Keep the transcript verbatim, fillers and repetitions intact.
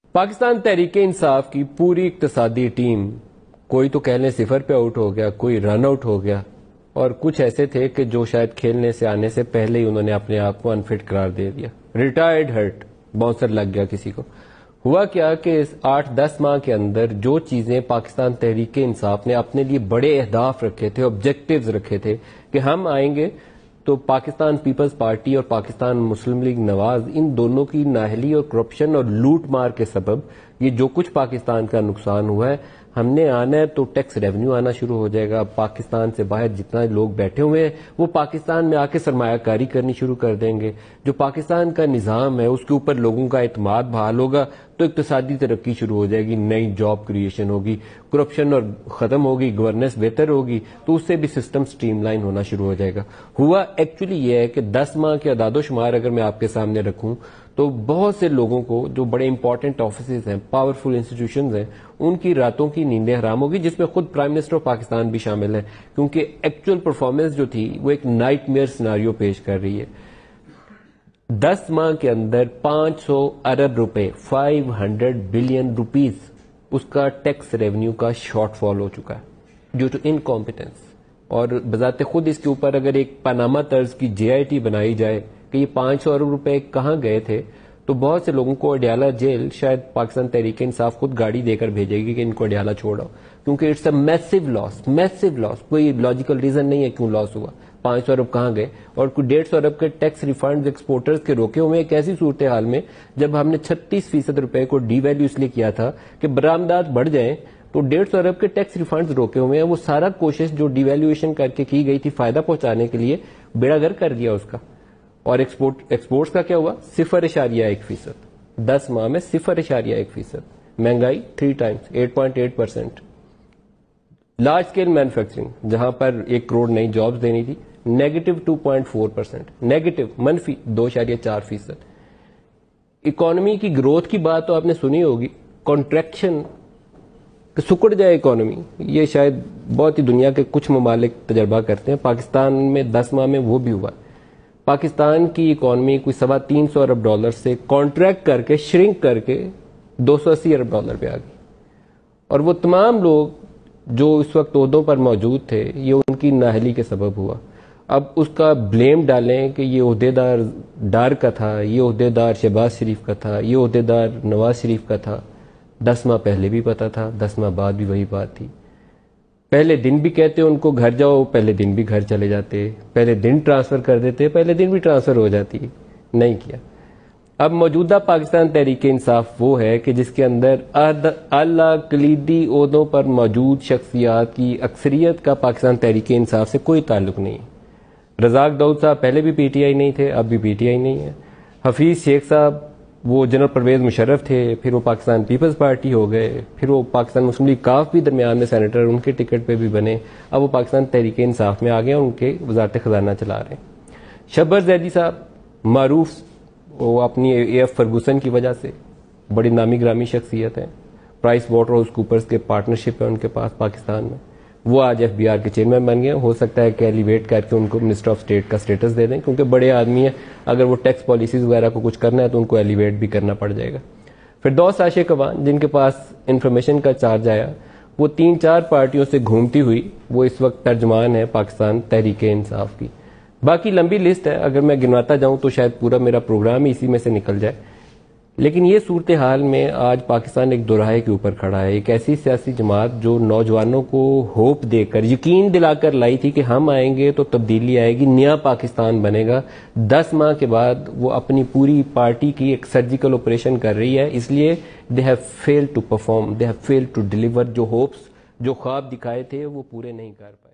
پاکستان تحریک انصاف کی پوری اقتصادی ٹیم کوئی تو کہہ لیں صفر پہ آؤٹ ہو گیا، کوئی رن آؤٹ ہو گیا، اور کچھ ایسے تھے کہ جو شاید کھیلنے سے آنے سے پہلے ہی انہوں نے اپنے آپ کو انفٹ قرار دے دیا، ریٹائرڈ ہرٹ، باؤنسر لگ گیا کسی کو. ہوا کیا کہ اس آٹھ دس ماہ کے اندر جو چیزیں پاکستان تحریک انصاف نے اپنے لیے بڑے اہداف رکھے تھے، آبجیکٹیوز رکھے تھے کہ ہم آئیں گے تو پاکستان پیپلز پارٹی اور پاکستان مسلم لیگ نواز ان دونوں کی نااہلی اور کرپشن اور لوٹ مار کے سبب یہ جو کچھ پاکستان کا نقصان ہوا ہے، ہم نے آنا ہے تو ٹیکس ریونیو آنا شروع ہو جائے گا. پاکستان سے باہر جتنا لوگ بیٹھے ہوئے ہیں وہ پاکستان میں آ کے سرمایہ کاری کرنی شروع کر دیں گے. جو پاکستان کا نظام ہے اس کے اوپر لوگوں کا اعتماد بحال ہوگا تو اقتصادی ترقی شروع ہو جائے گی، نئی جاب کریشن ہوگی، کرپشن اور ختم ہوگی، گورننس بہتر ہوگی، تو اس سے بھی سسٹم سٹریم لائن ہونا شروع ہو جائے گا. ہوا ایکچولی یہ ہے کہ دس ماہ کے اعداد و شمار اگر میں آپ کے سامنے رکھوں تو بہت سے لوگوں کو جو بڑے امپورٹنٹ آفیسز ہیں، پاورفل انسٹیٹیوشنز ہیں، ان کی راتوں کی نیندیں حرام ہوگی، جس میں خود پرائم منسٹر آف پاکستان بھی شامل ہے، کیونکہ ایکچوئل پرفارمنس جو تھی وہ ایک نائٹ میئر سیناریو پیش کر رہی ہے. دس ماہ کے اندر پانچ سو ارب روپے، فائیو ہنڈریڈ بلین روپیز اس کا ٹیکس ریونیو کا شارٹ فال ہو چکا ہے ڈیو ٹو انکمپیٹنس. اور بذات خود اس کے اوپر اگر ایک پاناما طرز کی جے آئی ٹی بنائی جائے کہ یہ پانچ سو ارب روپے کہاں گئے تھے، تو بہت سے لوگوں کو اڈیالہ جیل شاید پاکستان تحریک انصاف خود گاڑی دے کر بھیجے گی کہ ان کو اڈیالہ چھوڑو، کیونکہ اٹس اے میسو لاس، میسو لاس. کوئی لاجیکل ریزن نہیں ہے کیوں لاس ہوا. پانچ سو ارب کہاں گئے؟ اور کوئی ڈیڑھ سو ارب کے ٹیکس ریفنڈ ایکسپورٹرز کے روکے ہوئے ایک ایسی صورتحال میں جب ہم نے چھتیس فیصد روپے کو ڈی ویلیو اس لیے کیا تھا کہ برآمدات بڑھ جائیں، تو ڈیڑھ سو ارب کے ٹیکس ریفنڈز روکے ہوئے ہیں. وہ سارا کوشش جو ڈی ویلیویشن کر کے کی گئی تھی فائدہ پہنچانے کے لیے، بیڑا گر کر دیا اس کا. اور ایکسپورٹ ایکسپورٹس کا کیا ہوا؟ صفر اشاریہ ایک فیصد. دس ماہ میں صفر اشاریہ ایک فیصد. مہنگائی three times, eight point eight percent. Large scale manufacturing جہاں پر ایک کروڑ نئی جابز دینی تھی، negative two point four percent, negative منفی دو اشاریہ چار فیصد. اکانومی کی گروتھ کی بات تو آپ نے سنی ہوگی، کانٹریکشن سکڑ جائے اکانومی، یہ شاید بہت ہی دنیا کے کچھ ممالک تجربہ کرتے ہیں. پاکستان میں دس ماہ میں وہ بھی ہوا. پاکستان کی اکانومی کوئی سوا تین سو ارب ڈالر سے کانٹریکٹ کر کے شرنک کر کے دو سو اسی ارب ڈالر پہ آ گئی. اور وہ تمام لوگ جو اس وقت عہدوں پر موجود تھے، یہ ان کی نااہلی کے سبب ہوا. اب اس کا بلیم ڈالیں کہ یہ عہدے دار ڈار کا تھا، یہ عہدے دار شہباز شریف کا تھا، یہ عہدے دار نواز شریف کا تھا. دس ماہ پہلے بھی پتا تھا، دس ماہ بعد بھی وہی بات تھی. پہلے دن بھی کہتے ان کو گھر جاؤ، پہلے دن بھی گھر چلے جاتے. پہلے دن ٹرانسفر کر دیتے، پہلے دن بھی ٹرانسفر ہو جاتی. نہیں کیا. اب موجودہ پاکستان تحریک انصاف وہ ہے کہ جس کے اندر اعلیٰ کلیدی عہدوں پر موجود شخصیات کی اکثریت کا پاکستان تحریک انصاف سے کوئی تعلق نہیں. رزاق داؤد صاحب پہلے بھی پی ٹی آئی نہیں تھے، اب بھی پی ٹی آئی نہیں ہے. حفیظ شیخ صاحب وہ جنرل پرویز مشرف تھے، پھر وہ پاکستان پیپلز پارٹی ہو گئے، پھر وہ پاکستان مسلم لیگ کاف بھی درمیان میں سینیٹر ان کے ٹکٹ پہ بھی بنے. اب وہ پاکستان تحریک انصاف میں آ گئے اور ان کے وزارت خزانہ چلا رہے ہیں. شبر زیدی صاحب معروف وہ اپنی اے ایف فرگوسن کی وجہ سے بڑی نامی گرامی شخصیت ہیں. پرائس واٹر ہاؤس کوپرز کے پارٹنرشپ ہے ان کے پاس پاکستان میں. وہ آج ایف بی آر کے چیئرمین بن گئے. ہو سکتا ہے کہ ایلیویٹ کر کے ان کو منسٹر آف اسٹیٹ کا اسٹیٹس دے دیں، کیونکہ بڑے آدمی ہیں، اگر وہ ٹیکس پالیسیز وغیرہ کو کچھ کرنا ہے تو ان کو ایلیویٹ بھی کرنا پڑ جائے گا. فردوس عاشق اوان جن کے پاس انفارمیشن کا چارج آیا، وہ تین چار پارٹیوں سے گھومتی ہوئی وہ اس وقت ترجمان ہے پاکستان تحریک انصاف کی. باقی لمبی لسٹ ہے، اگر میں گنواتا جاؤں تو شاید پورا میرا پروگرام ہی اسی میں سے نکل جائے. لیکن یہ صورتحال میں آج پاکستان ایک دوراہے کے اوپر کھڑا ہے. ایک ایسی سیاسی جماعت جو نوجوانوں کو ہوپ دے کر، یقین دلا کر لائی تھی کہ ہم آئیں گے تو تبدیلی آئے گی، نیا پاکستان بنے گا. دس ماہ کے بعد وہ اپنی پوری پارٹی کی ایک سرجیکل آپریشن کر رہی ہے. اس لیے they have fail to perform, they have fail to deliver. جو ہوپس، جو خواب دکھائے تھے وہ پورے نہیں کر پائے.